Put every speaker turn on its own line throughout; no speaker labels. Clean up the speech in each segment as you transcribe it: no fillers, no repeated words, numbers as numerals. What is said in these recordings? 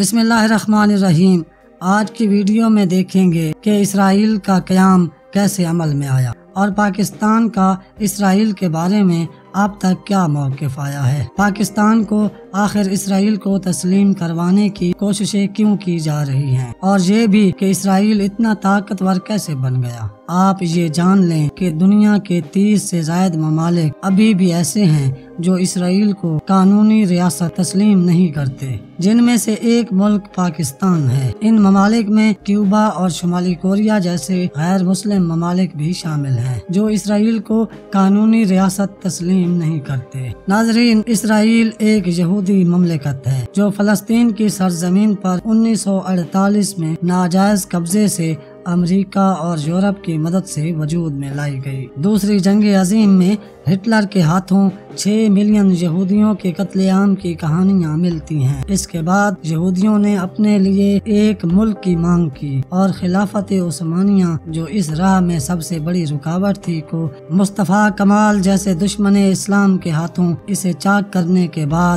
بسم اللہ الرحمن الرحیم۔ آج کی ویڈیو میں دیکھیں گے کہ اسرائیل کا قیام کیسے عمل میں آیا اور پاکستان کا اسرائیل کے بارے میں اب تک کیا موقف آیا ہے۔ پاکستان کو آخر اسرائیل کو تسلیم کروانے کی کوششیں کیوں کی جا رہی ہیں، اور یہ بھی کہ اسرائیل اتنا طاقتور کیسے بن گیا۔ آپ یہ جان لیں کہ دنیا کے 30 سے زائد ممالک ابھی بھی ایسے ہیں جو اسرائیل کو قانونی ریاست تسلیم نہیں کرتے، جن میں سے ایک ملک پاکستان ہے۔ ان ممالک میں کیوبا اور شمالی کوریا جیسے غیر مسلم ممالک بھی شامل ہیں جو اسرائیل کو قانونی ریاست تسلیم نہیں کرتے۔ ناظرین، اسرائیل ایک یہودی مملکت ہے جو فلسطین کی سرزمین پر 1948 میں ناجائز قبضے سے امریکہ اور یورپ کی مدد سے وجود میں لائی گئی۔ دوسری جنگ عظیم میں ہٹلر کے ہاتھوں 6 ملین یہودیوں کے قتل عام کی کہانیاں ملتی ہیں۔ اس کے بعد یہودیوں نے اپنے لیے ایک ملک کی مانگ کی اور خلافت عثمانیہ، جو اس راہ میں سب سے بڑی رکاوٹ تھی، کو مصطفیٰ کمال جیسے دشمن اسلام کے ہاتھوں اسے چاک کرنے کے بعد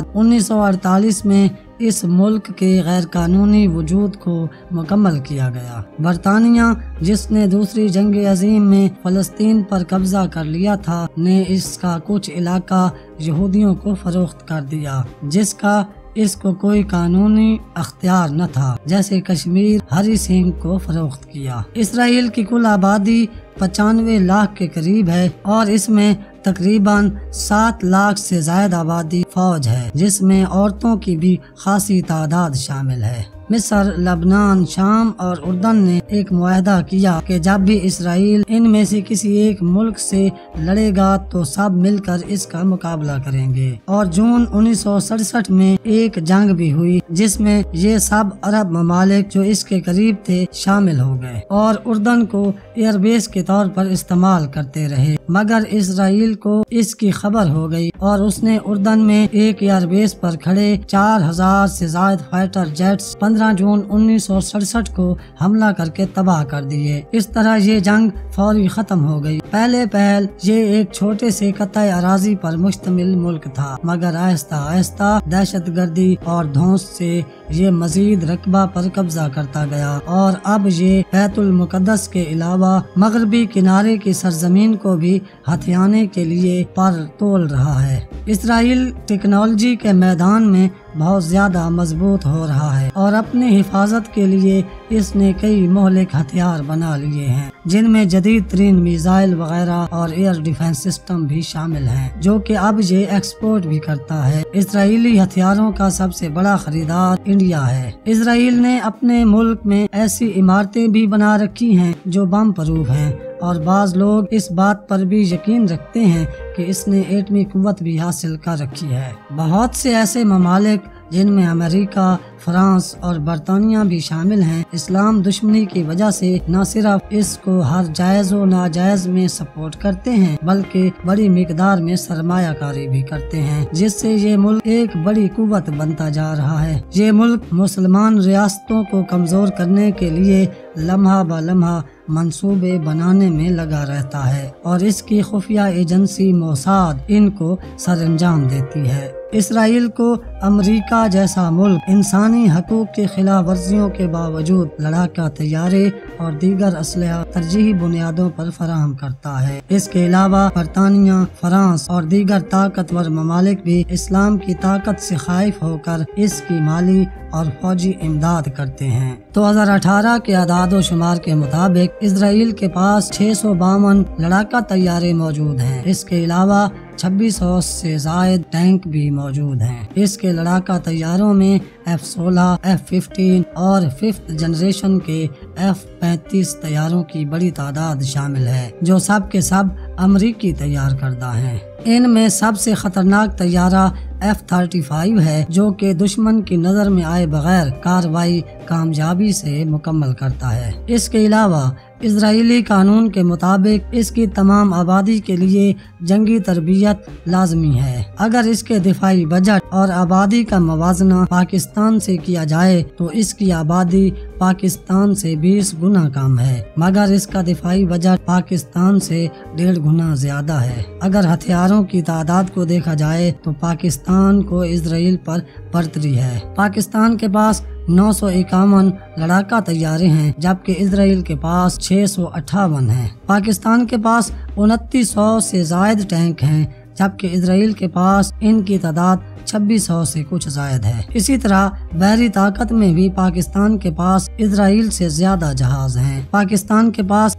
1948 میں اس ملک کے غیر قانونی وجود کو مکمل کیا گیا۔ برطانیہ، جس نے دوسری جنگ عظیم میں فلسطین پر قبضہ کر لیا تھا، نے اس کا کچھ علاقہ یہودیوں کو فروخت کر دیا، جس کا اس کو کوئی قانونی اختیار نہ تھا، جیسے کشمیر ہری سنگھ کو فروخت کیا۔ اسرائیل کی کل آبادی 95 لاکھ کے قریب ہے اور اس میں تقریباً 7 لاکھ سے زائد آبادی فوج ہے، جس میں عورتوں کی بھی خاصی تعداد شامل ہے۔ مصر، لبنان، شام اور اردن نے ایک معاہدہ کیا کہ جب بھی اسرائیل ان میں سے کسی ایک ملک سے لڑے گا تو سب مل کر اس کا مقابلہ کریں گے، اور جون 1967 میں ایک جنگ بھی ہوئی جس میں یہ سب عرب ممالک جو اس کے قریب تھے شامل ہو گئے اور اردن کو ایئر بیس کے طور پر استعمال کرتے رہے، مگر اسرائیل کو اس کی خبر ہو گئی اور اس نے اردن میں ایک ایئر بیس پر کھڑے 4000 سے زائد فائٹر جیٹس 15 جون 1967 کو حملہ کر کے تباہ کر دیے۔ اس طرح یہ جنگ فوری ختم ہو گئی۔ پہلے یہ ایک چھوٹے سے قطع اراضی پر مشتمل ملک تھا، مگر آہستہ آہستہ دہشت گردی اور دھونس سے یہ مزید رقبہ پر قبضہ کرتا گیا اور اب یہ بیت المقدس کے علاوہ مغربی کنارے کی سرزمین کو بھی ہتھیانے کے لیے پر تول رہا ہے۔ اسرائیل ٹیکنالوجی کے میدان میں بہت زیادہ مضبوط ہو رہا ہے اور اپنی حفاظت کے لیے اس نے کئی مہلک ہتھیار بنا لیے ہیں، جن میں جدید ترین میزائل وغیرہ اور ایئر ڈیفنس سسٹم بھی شامل ہیں، جو کہ اب یہ ایکسپورٹ بھی کرتا ہے۔ اسرائیلی ہتھیاروں کا سب سے بڑا خریدار انڈیا ہے۔ اسرائیل نے اپنے ملک میں ایسی عمارتیں بھی بنا رکھی ہیں جو بم پروف ہیں، اور بعض لوگ اس بات پر بھی یقین رکھتے ہیں کہ اس نے ایٹمی قوت بھی حاصل کر رکھی ہے۔ بہت سے ایسے ممالک جن میں امریکہ، فرانس اور برطانیہ بھی شامل ہیں، اسلام دشمنی کی وجہ سے نہ صرف اس کو ہر جائز و ناجائز میں سپورٹ کرتے ہیں بلکہ بڑی مقدار میں سرمایہ کاری بھی کرتے ہیں، جس سے یہ ملک ایک بڑی قوت بنتا جا رہا ہے۔ یہ ملک مسلمان ریاستوں کو کمزور کرنے کے لیے لمحہ بہ لمحہ منصوبے بنانے میں لگا رہتا ہے اور اس کی خفیہ ایجنسی موساد ان کو سر انجام دیتی ہے۔ اسرائیل کو امریکہ جیسا ملک انسانی حقوق کی خلاف ورزیوں کے باوجود لڑاکا طیارے اور دیگر اسلحہ ترجیحی بنیادوں پر فراہم کرتا ہے۔ اس کے علاوہ برطانیہ، فرانس اور دیگر طاقتور ممالک بھی اسلام کی طاقت سے خائف ہو کر اس کی مالی اور فوجی امداد کرتے ہیں۔ 2018 کے اعداد و شمار کے مطابق اسرائیل کے پاس 652 لڑاکا طیارے موجود ہیں۔ اس کے علاوہ 2600 سے زائد ٹینک بھی موجود ہیں۔ اس کے لڑاکا طیاروں میں F-16، F-15 اور 5th جنریشن کے F-35 طیاروں کی بڑی تعداد شامل ہے، جو سب کے سب امریکی تیار کردہ ہیں۔ ان میں سب سے خطرناک طیارہ F-35 ہے، جو کہ دشمن کی نظر میں آئے بغیر کارروائی کامیابی سے مکمل کرتا ہے۔ اس کے علاوہ اسرائیلی قانون کے مطابق اس کی تمام آبادی کے لیے جنگی تربیت لازمی ہے۔ اگر اس کے دفاعی بجٹ اور آبادی کا موازنہ پاکستان سے کیا جائے تو اس کی آبادی پاکستان سے 20 گنا کم ہے، مگر اس کا دفاعی بجٹ پاکستان سے 1.5 گنا زیادہ ہے۔ اگر ہتھیاروں کی تعداد کو دیکھا جائے تو پاکستان کو اسرائیل پر برتری ہے۔ پاکستان کے پاس 951 लड़ाका तैयारे हैं, जबकि इसराइल के पास 658 हैं। पाकिस्तान के पास 2900 से जायद टैंक हैं, जबकि इसराइल के पास इनकी तादाद 2600 से कुछ जायद है। इसी तरह बहरी ताकत में भी पाकिस्तान के पास इसराइल से ज्यादा जहाज हैं। पाकिस्तान के पास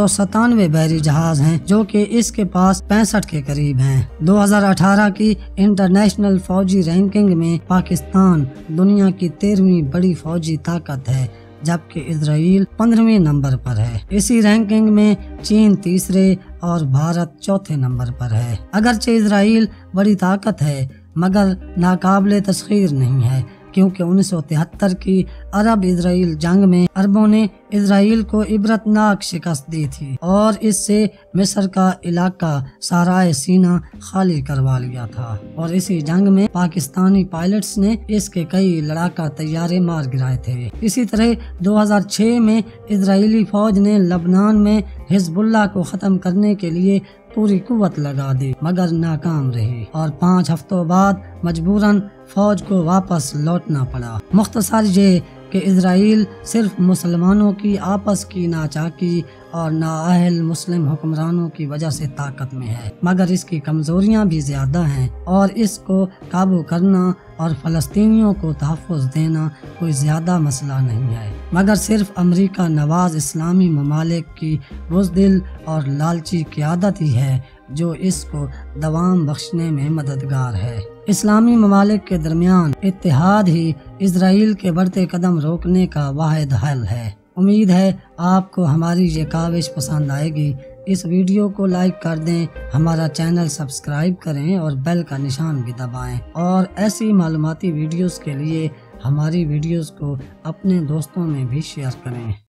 197 बहरी जहाज हैं, जो कि इसके पास 65 के करीब हैं। 2018 की इंटरनेशनल फौजी रैंकिंग में पाकिस्तान दुनिया की 13वीं बड़ी फौजी ताकत है, जबकि इसराइल 15वें नंबर पर है। इसी रैंकिंग में चीन तीसरे और भारत चौथे नंबर पर है। अगरचे इसराइल बड़ी ताकत है, मगर नाकाबिले तस्खीर नहीं है, क्योंकि 1973 की अरब इजराइल जंग में अरबों ने इसराइल को इबरतनाक शिकस्त दी थी और इससे मिस्र का इलाका साराए सीना खाली करवा लिया था। और इसी जंग में पाकिस्तानी पायलट्स ने इसके कई लड़ाका तैयारे मार गिराए थे। इसी तरह 2006 में इजरायली फौज ने लबनान में हिजबुल्लाह को खत्म करने के लिए पूरी कुव्वत लगा दी, मगर नाकाम रही और 5 हफ्तों बाद मजबूरन फौज को वापस लौटना पड़ा। मुख्तसर ये कि इसराइल सिर्फ मुसलमानों की आपस की नाचाकी और नाअहल मुस्लिम हुक्मरानों की वजह से ताकत में है, मगर इसकी कमजोरियां भी ज्यादा हैं और इसको काबू करना और फलस्तीनियों को तहफ़्फ़ुज़ देना कोई ज्यादा मसला नहीं है, मगर सिर्फ अमेरिका नवाज इस्लामी ममालिक की बुज़दिल और लालची क़यादत ही है जो इसको दवाम बख्शने में मददगार है। इस्लामी ममालिक के दरमियान इत्तेहाद ही इसराइल के बढ़ते कदम रोकने का वाहिद हल है। उम्मीद है आपको हमारी ये काविश पसंद आएगी। इस वीडियो को लाइक कर दें, हमारा चैनल सब्सक्राइब करें और बेल का निशान भी दबाएं। और ऐसी मालूमाती वीडियोस के लिए हमारी वीडियोस को अपने दोस्तों में भी शेयर करें।